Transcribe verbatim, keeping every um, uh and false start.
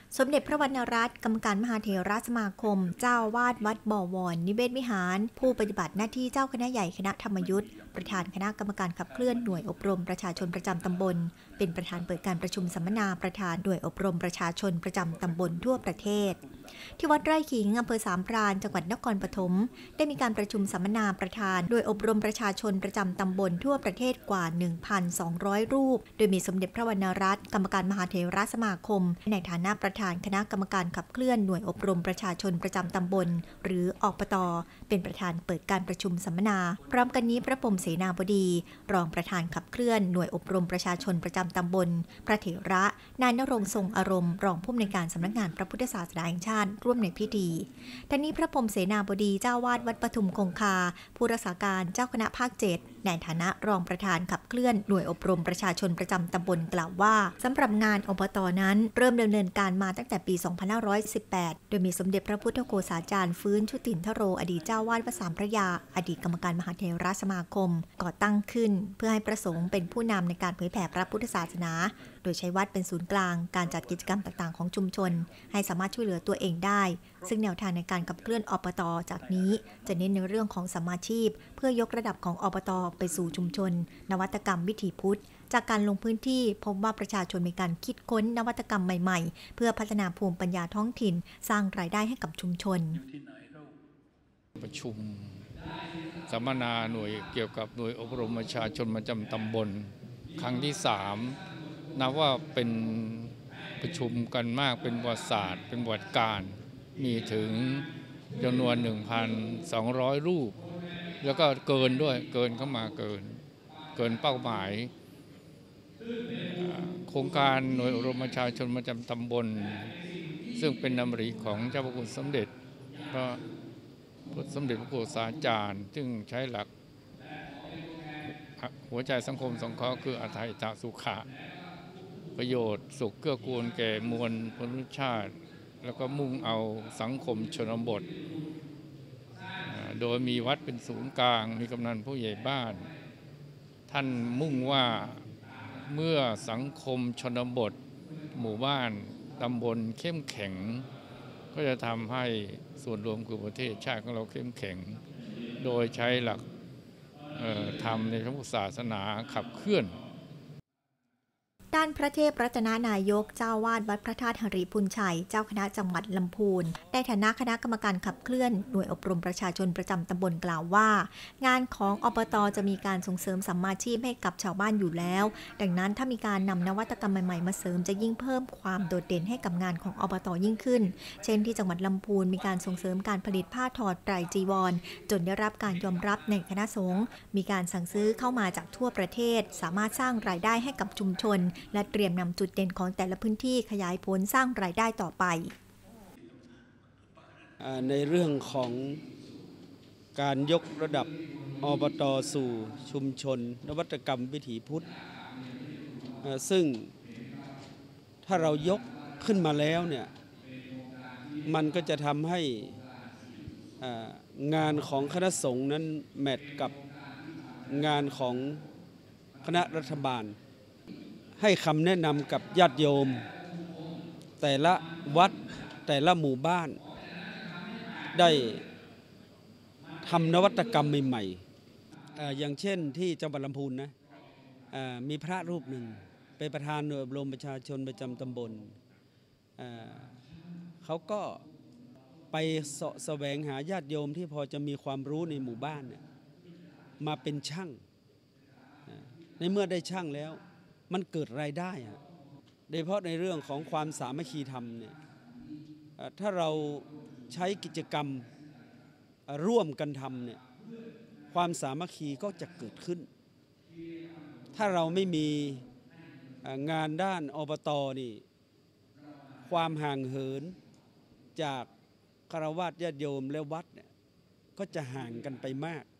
สมเด็จพระวรรณรัตน์กรรมการมหาเถรสมาคมเจ้าวาดวัดบ่อวรนิเวศวิหารผู้ปฏิบัติหน้าที่เจ้าคณะใหญ่คณะธรรมยุทธประธานคณะกรรมการขับเคลื่อนหน่วยอบรมประชาชนประจำตำบลเป็นประธานเปิดการประชุมสัมมนาประธานหน่วยอบรมประชาชนประจำตำบลทั่วประเทศที่วัดไร่ขิงอำเภอสามพรานจังหวัดนครปฐมได้มีการประชุมสัมมนาประธานโดยอบรมประชาชนประจำตำบลทั่วประเทศกว่า หนึ่งพันสองร้อย รูปโดยมีสมเด็จพระวรรณรัตน์กรรมการมหาเถรสมาคมในฐานะประธานคณะกรรมการขับเคลื่อนหน่วยอบรมประชาชนประจำตำบลหรืออปต.เป็นประธานเปิดการประชุมสัมมนาพร้อมกันนี้พระพรหมเสนาบดีรองประธานขับเคลื่อนหน่วยอบรมประชาชนประจำตำบลพระเถระนายณรงค์ทรงอารมณ์รองผู้อำนวยการสำนักงานพระพุทธศาสนาแห่งชาติร่วมในพิธีทั้งนี้พระพรหมเสนาบดีเจ้าวาดวัดปทุมคงคาผู้รักษาการเจ้าคณะภาคเจ็ดในฐานะรองประธานขับเคลื่อนหน่วยอบรมประชาชนประจำตำบลกล่าวว่าสำหรับงานอบต.นั้นเริ่มดำเนินการมาตั้งแต่ปี สองพันห้าร้อยสิบแปด โดยมีสมเด็จพระพุทธโฆษาจารย์ฟื้นชุตินทโรอดีตเจ้าวาดวัดสามพระยาอดีตกรรมการมหาเถรสมาคมก่อตั้งขึ้นเพื่อให้พระสงฆ์เป็นผู้นำในการเผยแผ่พระพุทธศาสนาโดยใช้วัดเป็นศูนย์กลางการจัดกิจกรรมต่างๆของชุมชนให้สามารถช่วยเหลือตัวเองได้ซึ่งแนวทางในการขับเคลื่อนอบต.จากนี้จะเน้นในเรื่องของสัมมาชีพเพื่อยกระดับของอบต.ไปสู่ชุมชนนวัตกรรมวิถีพุทธจากการลงพื้นที่พบว่าประชาชนมีการคิดค้นนวัตกรรมใหม่ๆเพื่อพัฒนาภูมิปัญญาท้องถิ่นสร้างรายได้ให้กับชุมชนประชุมสัมมนาหน่วยเกี่ยวกับหน่วยอบรมประชาชนประจำตำบลครั้งที่สามนับว่าเป็นประชุมกันมากเป็นประวัติศาสตร์เป็นประวัติการมีถึงจำนวน หนึ่งพันสองร้อย รูปแล้วก็เกินด้วยเกินเข้ามาเกินเกินเป้าหมายโครงการหน่วยอบรมประชาชนประจำตำบลซึ่งเป็นนามริของเจ้าพระคุณสมเด็จพระสมเด็จพระโฆษาจารย์ซึ่งใช้หลักหัวใจสังคมสงเคราะห์คืออัตถิตสุขะประโยชน์สุขเกื้อกูลแก่มวลมนุษยชาติแล้วก็มุ่งเอาสังคมชนบทโดยมีวัดเป็นศูนย์กลางมีกำนันผู้ใหญ่บ้านท่านมุ่งว่าเมื่อสังคมชนบทหมู่บ้านตำบลเข้มแข็งก็จะทำให้ส่วนรวมคือประเทศชาติของเราเข้มแข็งโดยใช้หลักธรรมในพระพุทธศาสนาขับเคลื่อนด้านพระเทพรัตนานายกเจ้าวาดวัดพระธาตุหริพุนชัยเจ้าคณะจังหวัดลำพูนในฐานะคณะกรรมการขับเคลื่อนหน่วยอบรมประชาชนประจำตำบลกล่าวว่างานของอบต.จะมีการส่งเสริมสัมมาชีพให้กับชาวบ้านอยู่แล้วดังนั้นถ้ามีการนำนวัตกรรมใหม่ๆมาเสริมจะยิ่งเพิ่มความโดดเด่นให้กับงานของอบต.ยิ่งขึ้นเช่นที่จังหวัดลำพูนมีการส่งเสริมการผลิตผ้าทอไตรจีวรจนได้รับการยอมรับในคณะสงฆ์มีการสั่งซื้อเข้ามาจากทั่วประเทศสามารถสร้างรายได้ให้กับชุมชนและเตรียมนำจุดเด่นของแต่ละพื้นที่ขยายผลสร้างรายได้ต่อไปในเรื่องของการยกระดับอบต.สู่ชุมชนนวัตกรรมวิถีพุทธซึ่งถ้าเรายกขึ้นมาแล้วเนี่ยมันก็จะทำให้งานของคณะสงฆ์นั้นแมทกับงานของคณะรัฐบาลให้คำแนะนำกับญาติโยมแต่ละวัดแต่ละหมู่บ้านได้ทำนวัตกรรมใหม่ๆอย่างเช่นที่จังหวัดลำพูนนะมีพระรูปหนึ่งเป็นประธานหน่วยอบรมประชาชนประจำตำบลเขาก็ไปเสาะแสวงหาญาติโยมที่พอจะมีความรู้ในหมู่บ้านเนี่ยมาเป็นช่างในเมื่อได้ช่างแล้วมันเกิดรายได้โดยเฉพาะในเรื่องของความสามัคคีธรรมเนี่ยถ้าเราใช้กิจกรรมร่วมกันทำเนี่ยความสามัคคีก็จะเกิดขึ้นถ้าเราไม่มีงานด้านอบต.นี่ความห่างเหินจากฆราวาสญาติโยมและวัดเนี่ยก็จะห่างกันไปมาก